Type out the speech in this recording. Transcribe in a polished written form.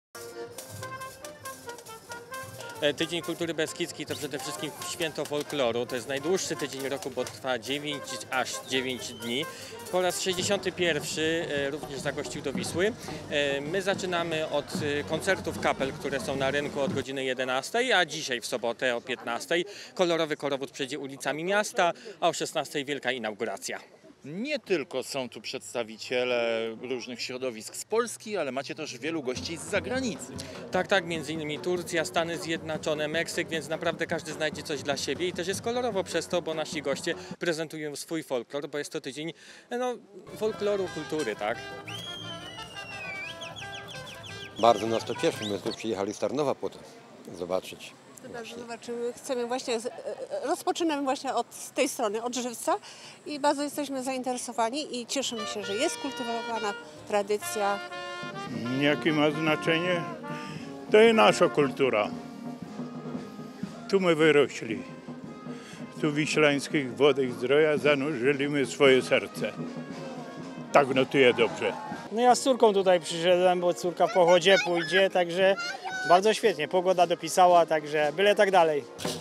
Tydzień Kultury Beskidzkiej to przede wszystkim święto folkloru. To jest najdłuższy tydzień roku, bo trwa aż 9 dni. Po raz 61 również zagościł do Wisły. My zaczynamy od koncertów kapel, które są na rynku od godziny 11, a dzisiaj w sobotę o 15 kolorowy korowód przejdzie ulicami miasta, a o 16 wielka inauguracja. Nie tylko są tu przedstawiciele różnych środowisk z Polski, ale macie też wielu gości z zagranicy. Tak, między innymi Turcja, Stany Zjednoczone, Meksyk, więc naprawdę każdy znajdzie coś dla siebie i też jest kolorowo przez to, bo nasi goście prezentują swój folklor, bo jest to tydzień folkloru, kultury, tak? Bardzo nas to cieszy, my tu przyjechali z Tarnowa po to zobaczyć. Zobaczymy, chcemy właśnie, rozpoczynamy właśnie od tej strony, od Żywca i bardzo jesteśmy zainteresowani i cieszymy się, że jest kultywowana tradycja. Jakie ma znaczenie? To jest nasza kultura. Tu my wyrośli. Tu w wiślańskich wodach Zdroja zanurzyliśmy swoje serce. Tak notuje dobrze. No ja z córką tutaj przyszedłem, bo córka w pochodzie pójdzie, także bardzo świetnie. Pogoda dopisała, także byle tak dalej.